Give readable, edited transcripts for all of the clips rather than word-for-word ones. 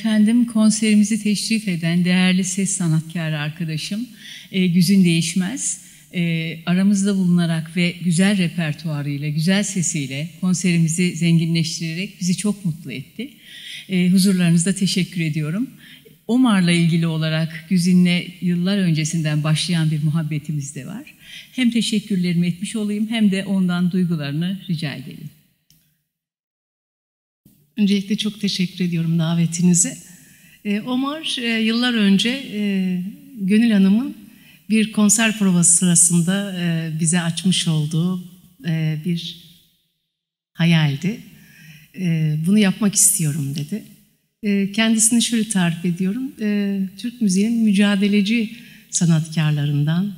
Efendim, konserimizi teşrif eden değerli ses sanatkarı arkadaşım Güzin Değişmez aramızda bulunarak ve güzel repertuarıyla, güzel sesiyle konserimizi zenginleştirerek bizi çok mutlu etti. Huzurlarınızda teşekkür ediyorum. Omar'la ilgili olarak Güzin'le yıllar öncesinden başlayan bir muhabbetimiz de var. Hem teşekkürlerimi etmiş olayım hem de ondan duygularını rica edelim. Öncelikle çok teşekkür ediyorum davetinize. Omar yıllar önce Gönül Hanım'ın bir konser provası sırasında bize açmış olduğu bir hayaldi. Bunu yapmak istiyorum dedi. Kendisini şöyle tarif ediyorum. Türk müziğinin mücadeleci sanatkarlarından.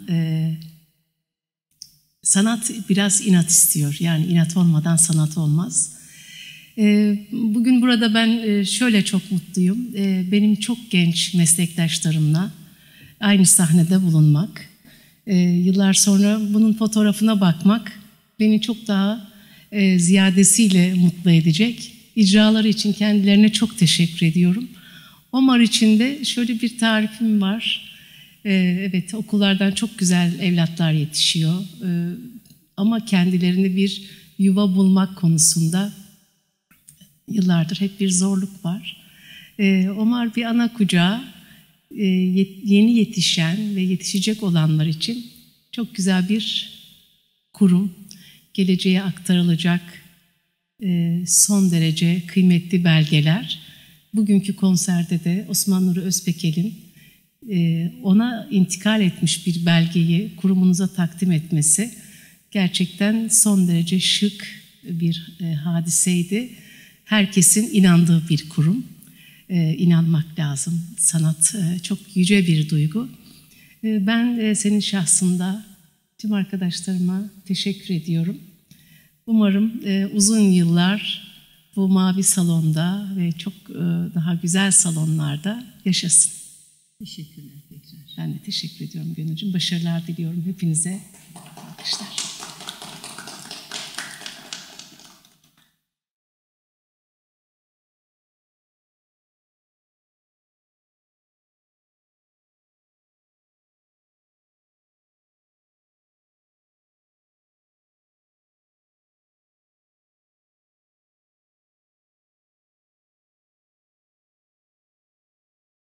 Sanat biraz inat istiyor. Yani inat olmadan sanat olmaz. Bugün burada ben şöyle çok mutluyum. Benim çok genç meslektaşlarımla aynı sahnede bulunmak, yıllar sonra bunun fotoğrafına bakmak beni çok daha ziyadesiyle mutlu edecek. İcraları için kendilerine çok teşekkür ediyorum. Omar için de şöyle bir tarifim var. Evet, okullardan çok güzel evlatlar yetişiyor. Ama kendilerini bir yuva bulmak konusunda yıllardır hep bir zorluk var. Omar bir ana kucağı, yeni yetişen ve yetişecek olanlar için çok güzel bir kurum, geleceğe aktarılacak son derece kıymetli belgeler. Bugünkü konserde de Osman Nuri Özpekel'in ona intikal etmiş bir belgeyi kurumunuza takdim etmesi gerçekten son derece şık bir hadiseydi. Herkesin inandığı bir kurum. İnanmak lazım. Sanat çok yüce bir duygu. Ben senin şahsında tüm arkadaşlarıma teşekkür ediyorum. Umarım uzun yıllar bu mavi salonda ve çok daha güzel salonlarda yaşasın. Teşekkürler tekrar. Ben de teşekkür ediyorum Gönülcüğüm. Başarılar diliyorum hepinize. Alkışlar.